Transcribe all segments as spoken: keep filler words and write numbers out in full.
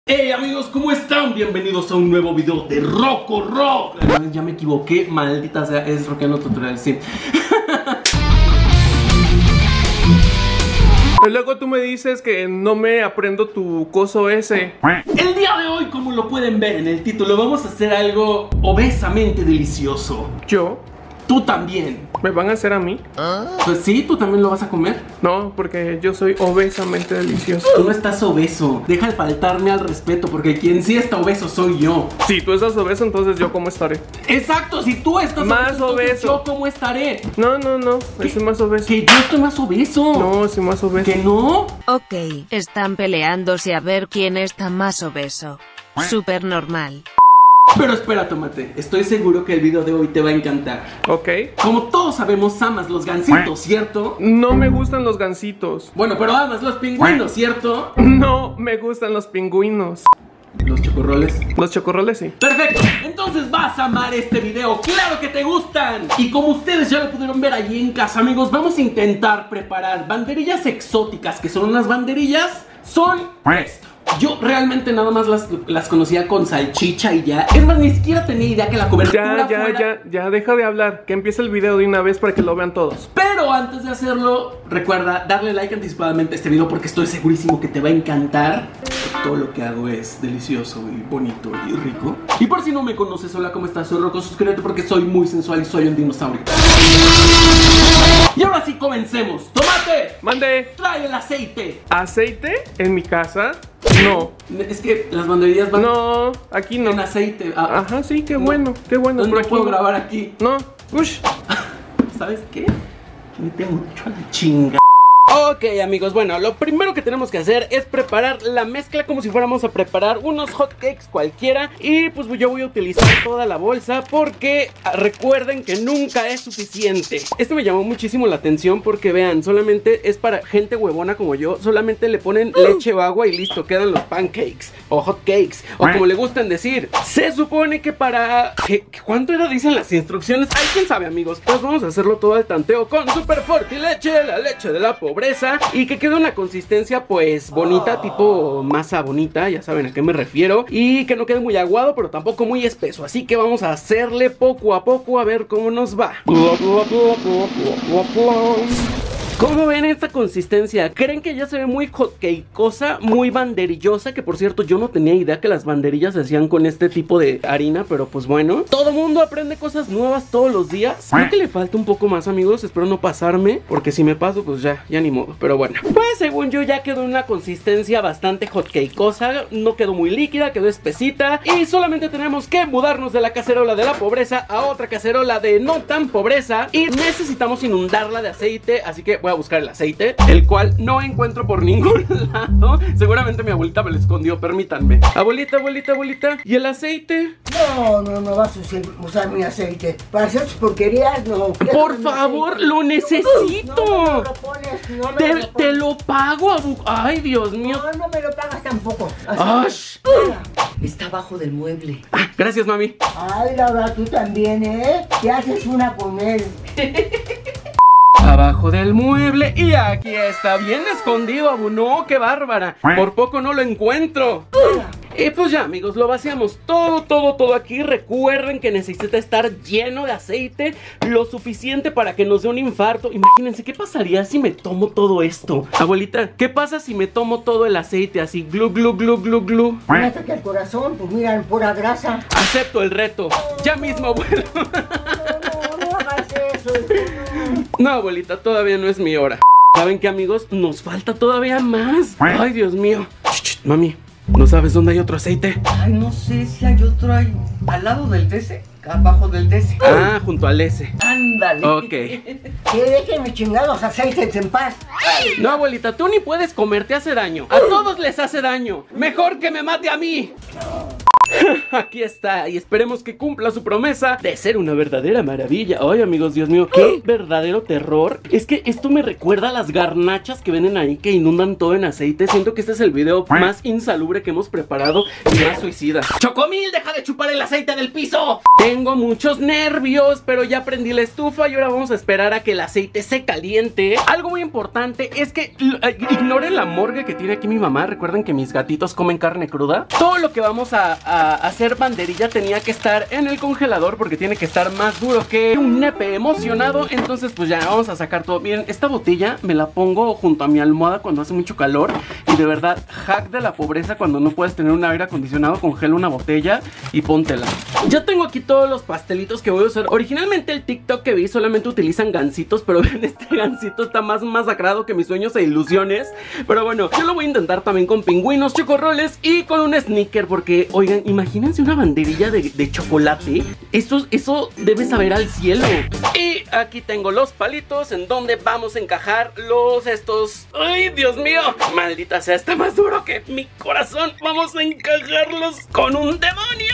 Hey amigos, ¿cómo están? Bienvenidos a un nuevo video de Rocco Rock. Ya me equivoqué, maldita sea, es Rockeando Tutorial, sí. Luego tú me dices que no me aprendo tu coso ese. El día de hoy, como lo pueden ver en el título, vamos a hacer algo obesamente delicioso. ¿Yo? Tú también. ¿Me van a hacer a mí? Pues sí, tú también lo vas a comer. No, porque yo soy obesamente delicioso. Tú no estás obeso. Deja de faltarme al respeto, porque quien sí está obeso soy yo. Si tú estás obeso, entonces yo cómo estaré. Exacto, si tú estás más obeso, obeso, ¿yo cómo estaré? No, no, no, estoy más obeso. Que yo estoy más obeso. No, soy más obeso. ¿Que no? Ok, están peleándose a ver quién está más obeso. Súper normal. Pero espera, Tomate, estoy seguro que el video de hoy te va a encantar. Ok. Como todos sabemos, amas los gansitos, ¿cierto? No me gustan los gansitos. Bueno, pero amas los pingüinos, ¿cierto? No me gustan los pingüinos. Los chocorroles. Los chocorroles sí. Perfecto, entonces vas a amar este video. ¡Claro que te gustan! Y como ustedes ya lo pudieron ver allí en casa, amigos, vamos a intentar preparar banderillas exóticas, que son unas banderillas, son esto. Yo realmente nada más las, las conocía con salchicha y ya. Es más, ni siquiera tenía idea que la cobertura Ya, ya, fuera... ya, ya, deja de hablar. Que empiece el video de una vez para que lo vean todos. Pero antes de hacerlo, recuerda darle like anticipadamente a este video porque estoy segurísimo que te va a encantar. Todo lo que hago es delicioso y bonito y rico. Y por si no me conoces, hola, ¿cómo estás? Soy Rocco, suscríbete porque soy muy sensual y soy un dinosaurio. Y ahora sí, comencemos. ¡Tomate! Mande. Trae el aceite. ¿Aceite? ¿En mi casa? No. Es que las banderillas van No, aquí no. en aceite. Ah, Ajá, sí, qué no. bueno, qué bueno. No, no pero aquí puedo no. grabar aquí. No, ush. ¿Sabes qué? Vete mucho a la chinga. Ok amigos, bueno, lo primero que tenemos que hacer es preparar la mezcla como si fuéramos a preparar unos hot cakes cualquiera. Y pues yo voy a utilizar toda la bolsa porque recuerden que nunca es suficiente. Esto me llamó muchísimo la atención porque vean, solamente es para gente huevona como yo. Solamente le ponen leche o agua y listo, quedan los pancakes o hot cakes o como le gustan decir. Se supone que para... ¿Qué, ¿Cuánto era? Dicen las instrucciones. Ay, quién sabe amigos. Pues vamos a hacerlo todo al tanteo con Super Fortileche, la leche de la pobreza. Y que quede una consistencia pues bonita, tipo masa bonita, ya saben a qué me refiero. Y que no quede muy aguado, pero tampoco muy espeso. Así que vamos a hacerle poco a poco a ver cómo nos va. ¿Cómo ven esta consistencia? ¿Creen que ya se ve muy hotcakeosa, muy banderillosa? Que por cierto, yo no tenía idea que las banderillas se hacían con este tipo de harina, pero pues bueno. Todo mundo aprende cosas nuevas todos los días. Creo que le falta un poco más, amigos. Espero no pasarme, porque si me paso, pues ya, ya ni modo. Pero bueno, pues según yo ya quedó una consistencia bastante hotcakeosa. No quedó muy líquida, quedó espesita. Y solamente tenemos que mudarnos de la cacerola de la pobreza a otra cacerola de no tan pobreza. Y necesitamos inundarla de aceite, así que voy a buscar el aceite, el cual no encuentro por ningún lado. Seguramente mi abuelita me lo escondió, permítanme. Abuelita, abuelita, abuelita, ¿y el aceite? No, no, no vas a usar mi aceite. Para hacer tus porquerías, no. Por favor, lo necesito. No me lo pones, no me Te, lo te lo pago, abu... Ay, Dios mío. No, no me lo pagas tampoco. Ash. Está abajo del mueble. Ah, gracias, mami. Ay, Laura, tú también, ¿eh? Te haces una con él. Abajo del mueble. Y aquí está, bien escondido, abu. No, qué bárbara. Por poco no lo encuentro. Y pues ya amigos, lo vaciamos todo, todo, todo aquí. Recuerden que necesita estar lleno de aceite, lo suficiente para que nos dé un infarto. Imagínense, ¿qué pasaría si me tomo todo esto? Abuelita, ¿qué pasa si me tomo todo el aceite así? Glu, glu, glu, glu, glu. Un ataque al corazón, pues mira, pura grasa. Acepto el reto. Ya mismo, abuelo. No, no, no hagas eso. No, abuelita, todavía no es mi hora. ¿Saben qué, amigos? Nos falta todavía más. Ay, Dios mío. Ch, ch, mami, ¿no sabes dónde hay otro aceite? Ay, no sé si hay otro ahí. ¿Al lado del D C? Abajo del D C. Ah, junto al S. Ándale. Ok. Que dejen mis chingados aceites en paz. No, abuelita, tú ni puedes comer, te hace daño. A todos les hace daño. Mejor que me mate a mí. Aquí está, y esperemos que cumpla su promesa de ser una verdadera maravilla. Ay, amigos, Dios mío, qué verdadero terror. Es que esto me recuerda a las garnachas que venden ahí, que inundan todo en aceite. Siento que este es el video más insalubre que hemos preparado y más suicida. ¡Chocomil, deja de chupar el aceite del piso! Tengo muchos nervios, pero ya prendí la estufa y ahora vamos a esperar a que el aceite se caliente. Algo muy importante es que uh, ignoren la morgue que tiene aquí mi mamá. Recuerden que mis gatitos comen carne cruda. Todo lo que vamos a, a hacer banderilla tenía que estar en el congelador porque tiene que estar más duro que un nepe emocionado. Entonces pues ya vamos a sacar todo. Miren, esta botella me la pongo junto a mi almohada cuando hace mucho calor. Y de verdad, hack de la pobreza, cuando no puedes tener un aire acondicionado, congela una botella y póntela. Ya tengo aquí todos los pastelitos que voy a usar. Originalmente el TikTok que vi solamente utilizan gansitos, pero ven, este gansito está más masacrado que mis sueños e ilusiones. Pero bueno, yo lo voy a intentar también con pingüinos, chocorroles y con un sneaker, porque, oigan, imagínense una banderilla de, de chocolate. Eso, eso debe saber al cielo. Y aquí tengo los palitos en donde vamos a encajar los estos. ¡Ay, Dios mío! Maldita sea, está más duro que mi corazón. Vamos a encajarlos con un demonio.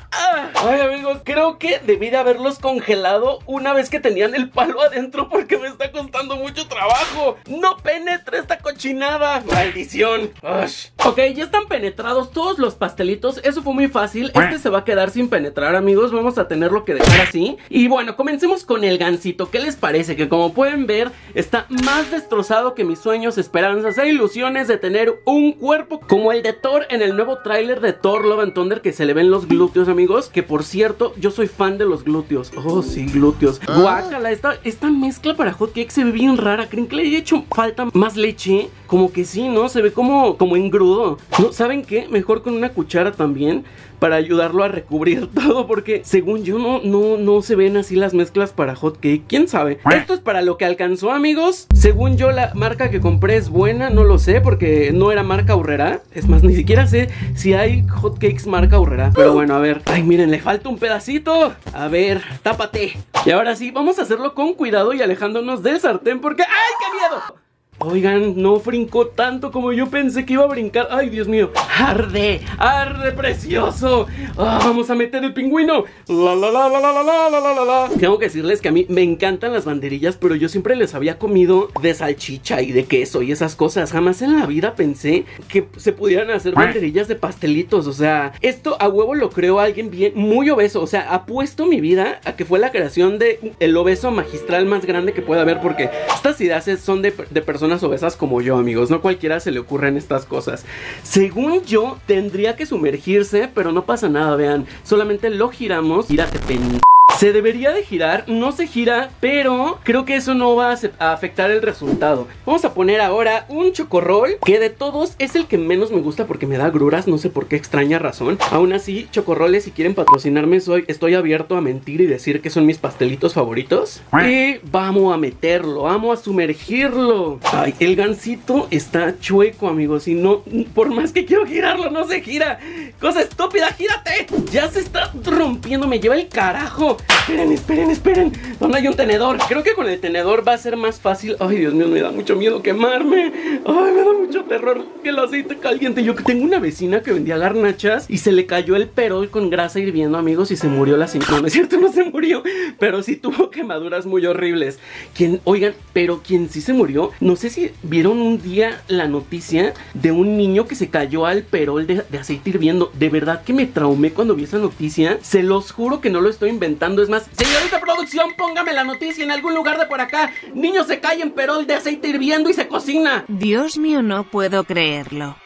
Ay, amigos, creo que debí de haberlos congelado una vez que tenían el palo adentro, porque me está costando mucho trabajo. No penetra esta cochinada. Maldición. Ush. Ok, ya están penetrados todos los pastelitos. Eso fue muy fácil. Este se va a quedar sin penetrar, amigos. Vamos a tenerlo que dejar así. Y bueno, comencemos con el gansito. ¿Qué les parece? Que como pueden ver, está más destrozado que mis sueños, esperanzas e ilusiones de tener un cuerpo como el de Thor en el nuevo tráiler de Thor Love and Thunder, que se le ven los glúteos, amigos. Que por cierto, yo soy fan de los glúteos. Oh, sí, glúteos. Guácala, esta, esta mezcla para hotcakes se ve bien rara. ¿Creen que le haya hecho falta más leche? Como que sí, ¿no? Se ve como, como engrudo. ¿No? ¿Saben qué? Mejor con una cuchara también, para ayudarlo a recubrir todo, porque según yo no, no, no se ven así las mezclas para hotcake. ¿Quién sabe? Esto es para lo que alcanzó, amigos. Según yo, la marca que compré es buena. No lo sé, porque no era marca Aurrera. Es más, ni siquiera sé si hay hotcakes marca Aurrera. Pero bueno, a ver. Ay, miren, le falta un pedacito. A ver, tápate. Y ahora sí, vamos a hacerlo con cuidado y alejándonos del sartén, porque ¡ay, qué miedo! Oigan, no brincó tanto como yo pensé que iba a brincar. Ay, Dios mío. Arde, arde precioso. Ah, vamos a meter el pingüino. La la la la la la la la la la. Tengo que decirles que a mí me encantan las banderillas, pero yo siempre les había comido de salchicha y de queso y esas cosas. Jamás en la vida pensé que se pudieran hacer banderillas de pastelitos. O sea, esto a huevo lo creó alguien bien, muy obeso. O sea, apuesto mi vida a que fue la creación de el obeso magistral más grande que pueda haber, porque estas ideas son de, de personas obesas como yo, amigos. No cualquiera se le ocurren estas cosas. Según yo, tendría que sumergirse, pero no pasa nada, vean. Solamente lo giramos. Gírate, pen... Se debería de girar, no se gira, pero creo que eso no va a afectar el resultado. Vamos a poner ahora un chocorrol, que de todos es el que menos me gusta porque me da gruras, no sé por qué extraña razón. Aún así, chocorroles, si quieren patrocinarme, soy, estoy abierto a mentir y decir que son mis pastelitos favoritos. Y vamos a meterlo, vamos a sumergirlo. Ay, el gansito está chueco, amigos, y no, por más que quiero girarlo, no se gira. Cosa estúpida, gírate. Ya se está rompiendo, me lleva el carajo. Esperen, esperen, esperen. ¿Dónde hay un tenedor? Creo que con el tenedor va a ser más fácil. Ay, Dios mío, me da mucho miedo quemarme. Ay, me da mucho terror que el aceite caliente. Yo que tengo una vecina que vendía garnachas y se le cayó el perol con grasa hirviendo, amigos, y se murió la señora. No, no es cierto, no se murió, pero sí tuvo quemaduras muy horribles. Quien, oigan, pero quien sí se murió, no sé si vieron un día la noticia de un niño que se cayó al perol de, de aceite hirviendo. De verdad que me traumé cuando vi esa noticia. Se los juro que no lo estoy inventando. Es más, señorita producción, póngame la noticia en algún lugar de por acá. Niño se cae en perol de aceite hirviendo y se cocina. Dios mío, no puedo creerlo.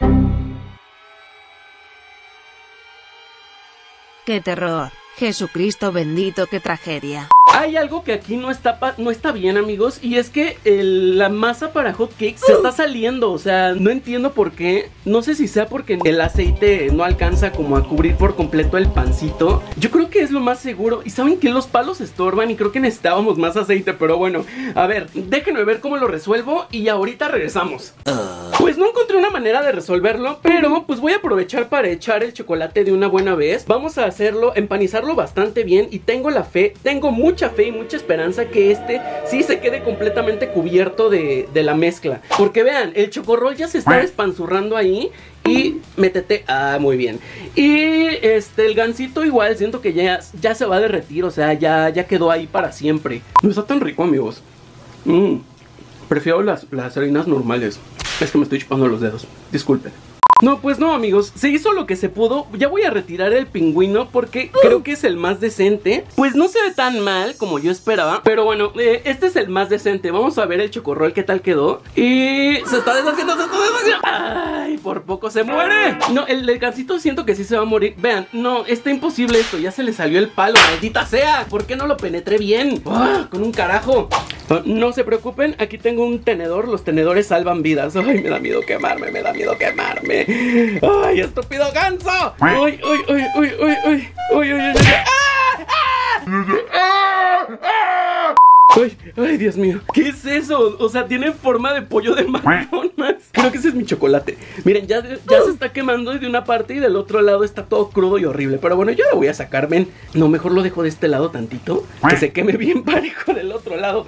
¡Qué terror! Jesucristo bendito, qué tragedia. Hay algo que aquí no está, no está bien, amigos, y es que el, la masa para hotcakes se está saliendo. O sea, no entiendo por qué. No sé si sea porque el aceite no alcanza como a cubrir por completo el pancito. Yo creo que es lo más seguro. Y saben que los palos estorban y creo que necesitábamos más aceite. Pero bueno, a ver, déjenme ver cómo lo resuelvo y ahorita regresamos. Pues no encontré una manera de resolverlo, pero pues voy a aprovechar para echar el chocolate de una buena vez. Vamos a hacerlo, empanizarlo bastante bien, y tengo la fe, tengo mucha mucha fe y mucha esperanza que este sí se quede completamente cubierto de, de la mezcla. Porque vean, el chocorrol ya se está despanzurrando ahí. Y métete, ah, muy bien. Y este, el gansito igual, siento que ya, ya se va a derretir. O sea, ya, ya quedó ahí para siempre. No está tan rico, amigos. mm, Prefiero las, las harinas normales. Es que me estoy chupando los dedos, disculpen. No, pues no, amigos, se hizo lo que se pudo. Ya voy a retirar el pingüino porque creo que es el más decente. Pues no se ve tan mal como yo esperaba, pero bueno, eh, este es el más decente. Vamos a ver el chocorrol qué tal quedó. Y se está deshaciendo, se está deshaciendo. Ay, por poco se muere. No, el del gansito siento que sí se va a morir. Vean, no, está imposible esto. Ya se le salió el palo, maldita sea. ¿Por qué no lo penetré bien? ¡Ah! Con un carajo. No se preocupen, aquí tengo un tenedor. Los tenedores salvan vidas. Ay, me da miedo quemarme, me da miedo quemarme. ¡Ay, estúpido ganso! ¡Uy, uy, uy, uy, uy, uy! ¡Uy, uy, uy, uy! ¡Ah! ¡Ah! ¡Ah! ¡Ay, ay, Dios mío! ¿Qué es eso? O sea, tiene forma de pollo de McDonald's. Creo que ese es mi chocolate. Miren, ya, ya se está quemando de una parte y del otro lado está todo crudo y horrible. Pero bueno, yo lo voy a sacar, ven. No, mejor lo dejo de este lado tantito, que se queme bien parejo del otro lado.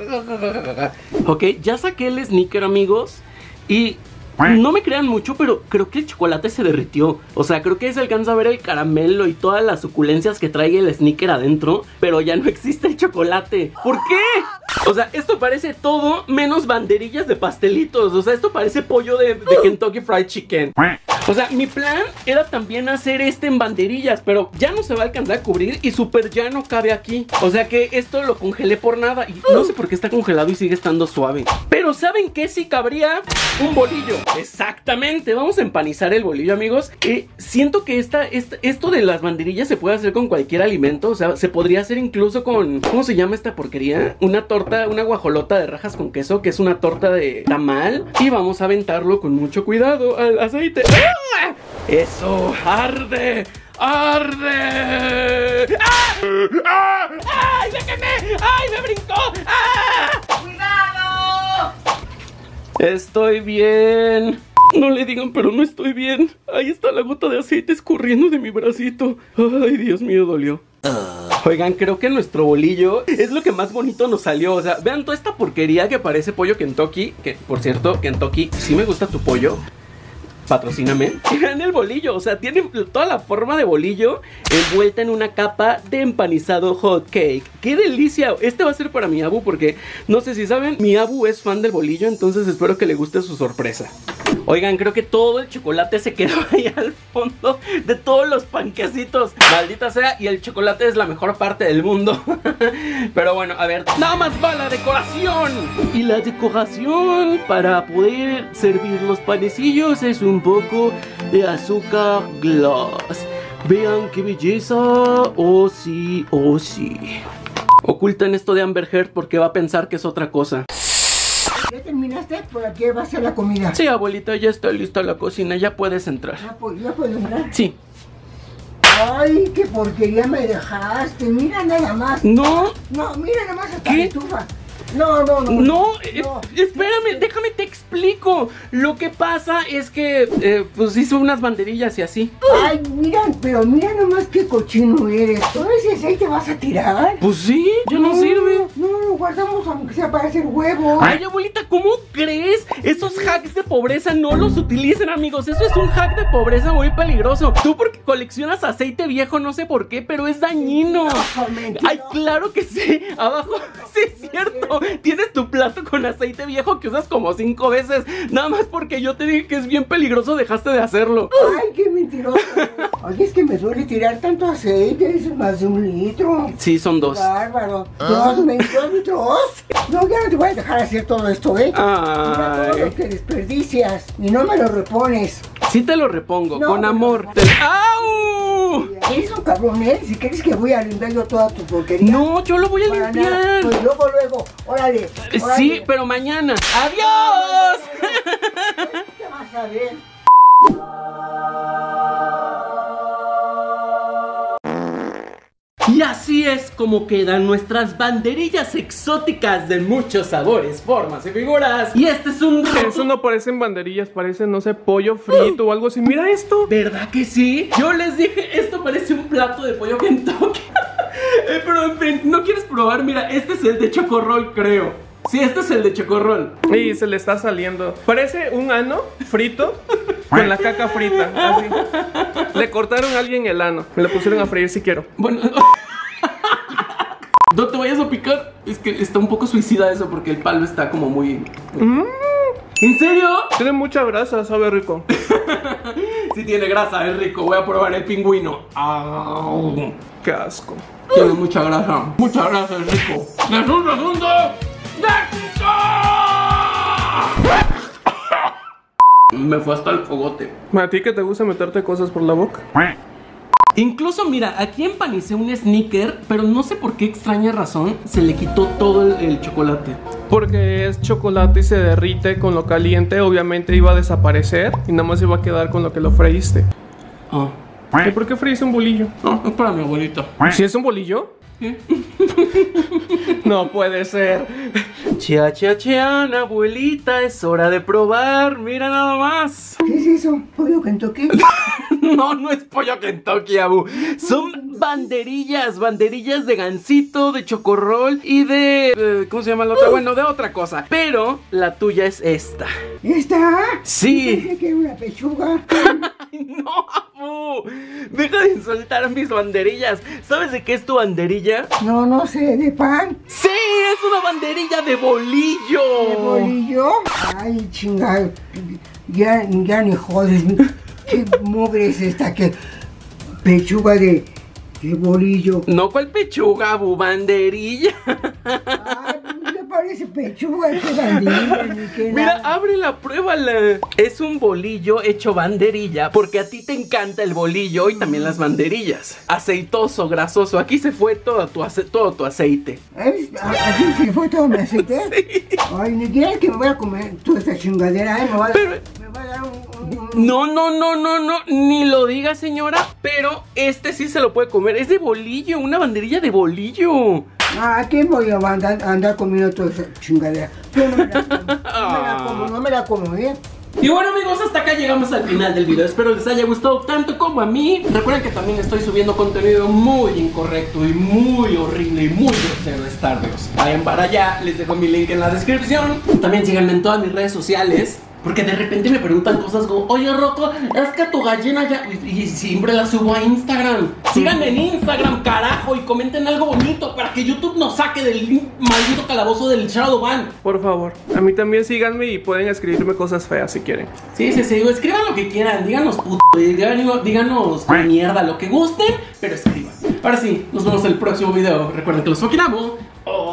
Ok, ya saqué el sneaker, amigos. Y... no me crean mucho, pero creo que el chocolate se derritió. O sea, creo que se alcanza a ver el caramelo y todas las suculencias que trae el sneaker adentro, pero ya no existe el chocolate. ¿Por qué? O sea, esto parece todo menos banderillas de pastelitos. O sea, esto parece pollo de, de Kentucky Fried Chicken. O sea, mi plan era también hacer este en banderillas, pero ya no se va a alcanzar a cubrir y súper ya no cabe aquí. O sea que esto lo congelé por nada y no sé por qué está congelado y sigue estando suave. Pero ¿saben qué? Sí cabría un bolillo. Exactamente, vamos a empanizar el bolillo, amigos. eh, Siento que esta, esta, esto de las banderillas se puede hacer con cualquier alimento. O sea, se podría hacer incluso con... ¿cómo se llama esta porquería? Una torta, una guajolota de rajas con queso, que es una torta de tamal. Y vamos a aventarlo con mucho cuidado al aceite. ¡Ah! ¡Eso! ¡Arde! ¡Arde! ¡Ah! ¡Ah! ¡Ay, me quemé! ¡Ay, me brincó! ¡Ah! ¡Cuidado! Estoy bien. No le digan, pero no estoy bien. Ahí está la gota de aceite escurriendo de mi bracito. Ay, Dios mío, dolió. Oigan, creo que nuestro bolillo es lo que más bonito nos salió. O sea, vean toda esta porquería que parece pollo Kentucky. Que, por cierto, Kentucky, sí me gusta tu pollo. Patrocíname. Vean el bolillo, o sea, tiene toda la forma de bolillo envuelta en una capa de empanizado hot cake. ¡Qué delicia! Este va a ser para mi Abu porque, no sé si saben, mi Abu es fan del bolillo, entonces espero que le guste su sorpresa. Oigan, creo que todo el chocolate se quedó ahí al fondo de todos los panquecitos. Maldita sea, y el chocolate es la mejor parte del mundo. Pero bueno, a ver, nada más va la decoración. Y la decoración para poder servir los panecillos es un poco de azúcar glass. Vean qué belleza. Oh sí, oh sí. Oculten esto de Amber Heard porque va a pensar que es otra cosa. ¿Ya terminaste? ¿Por aquí va a ser la comida? Sí, abuelita, ya está lista la cocina, ya puedes entrar. ¿Ya, ya puedo entrar? Sí. Ay, qué porquería me dejaste. Mira nada más. No. No, mira nada más hasta ¿Qué? la estufa. No, no, no. No, no. eh, espérame, déjame te explico. Lo que pasa es que, eh, pues hizo unas banderillas y así. Ay, mira, pero mira nomás qué cochino eres. ¿Todo ese aceite vas a tirar? Pues sí, ya no, no sirve. No, lo guardamos aunque sea para hacer huevos. Ay, abuelita, ¿cómo crees? Esos hacks de pobreza no los utilicen, amigos. Eso es un hack de pobreza muy peligroso. Tú porque coleccionas aceite viejo, no sé por qué, pero es dañino. No, mentira. Ay, claro que sí. Abajo, sí es cierto. Tienes tu plato con aceite viejo que usas como cinco veces. Nada más porque yo te dije que es bien peligroso, dejaste de hacerlo. Ay, qué mentiroso. Oye, es que me duele tirar tanto aceite. Es más de un litro. Sí, son dos. Bárbaro. ¿Dos, dos litros? No, ya no te voy a dejar hacer todo esto, ¿eh? Mira todo lo que desperdicias y no me lo repones. Sí te lo repongo, no, con amor. No. Te... ¡Au! Eres un cabrón, ¿eh? Si crees que voy a limpiar yo toda tu porquería. No, yo lo voy a Para limpiar. Nada. Pues luego, luego. Órale, órale. Sí, pero mañana. ¡Adiós! ¿Qué vas a ver? Y así es como quedan nuestras banderillas exóticas de muchos sabores, formas y figuras. Y este es un... Eso no parecen banderillas, parecen, no sé, pollo frito o algo así. Mira esto. ¿Verdad que sí? Yo les dije, esto parece un plato de pollo Kentucky. Eh, pero en fin, ¿no quieres probar? Mira, este es el de chocorrol, creo. Sí, este es el de chocorrol. Y se le está saliendo. Parece un ano frito con la caca frita, así. Le cortaron a alguien el ano. Me lo pusieron a freír si quiero. Bueno, no te vayas a picar. Es que está un poco suicida eso porque el palo está como muy... Mm. ¿En serio? Tiene mucha grasa, sabe rico. Sí tiene grasa, es rico. Voy a probar el pingüino. Au. Qué asco. Tiene mucha grasa. Mucha grasa, es rico. ¡Es un segundo! Me fue hasta el fogote. ¿A ti que te gusta meterte cosas por la boca? Incluso, mira, aquí empanicé un sneaker, pero no sé por qué extraña razón se le quitó todo el, el chocolate. Porque es chocolate y se derrite con lo caliente, obviamente iba a desaparecer y nada más iba a quedar con lo que lo freíste. Ah. ¿Y por qué freíste un bolillo? No, es para mi abuelita. ¿Si es un bolillo? ¿Sí? No puede ser. Chia, chia, chian, abuelita, es hora de probar. Mira nada más. ¿Qué es eso? ¿Pollo Kentucky? No, no es pollo Kentucky, Abu. Son banderillas, banderillas de gansito, de chocorrol y de... Eh, ¿cómo se llama la otra? Bueno, de otra cosa. Pero la tuya es esta. ¿Esta? Sí. Pensé que era una pechuga. Ay, no, Abu. Deja de insultar mis banderillas. ¿Sabes de qué es tu banderilla? No, no sé, ¿de pan? ¡Sí! ¡Es una banderilla de bolillo! ¿De bolillo? Ay, chingado. Ya, ya ni jodes. ¿Qué mugre es esta? ¿Qué pechuga de, de bolillo? No, ¿cuál pechuga, Abu? Banderilla. Ay, me parece pechuga, qué banderilla, ni qué Mira, nada. ábrela, pruébala. Es un bolillo hecho banderilla porque a ti te encanta el bolillo y también las banderillas. Aceitoso, grasoso. Aquí se fue todo tu, ace todo tu aceite. ¿Es? ¿Aquí se fue todo mi aceite? Sí. Ay, ni quieres que me voy a comer toda esta chingadera, ¿eh? Me va a, Pero- me va a dar un... un, un... No, no, no, no, no, ni lo diga, señora. Pero este sí se lo puede comer. Es de bolillo, una banderilla de bolillo. ¿A quién voy a andar, andar comiendo toda esa chingadera? Yo no me la como, no me la como, no me la como, ¿eh? Y bueno, amigos, hasta acá llegamos al final del video. Espero les haya gustado tanto como a mí. Recuerden que también estoy subiendo contenido muy incorrecto y muy horrible y muy grosero de Stardews. Vayan para allá, les dejo mi link en la descripción. También síganme en todas mis redes sociales, porque de repente me preguntan cosas como: oye, Rocco, es que tu gallina ya... Y, y siempre la subo a Instagram. Síganme en Instagram, carajo, y comenten algo bonito para que YouTube nos saque del maldito calabozo del Shadowban. Por favor, a mí también síganme y pueden escribirme cosas feas si quieren. Sí, sí, sí, digo, escriban lo que quieran, díganos puto, díganos, díganos con mierda, lo que gusten, pero escriban. Ahora sí, nos vemos en el próximo video. Recuerden que los fucking amo. Oh.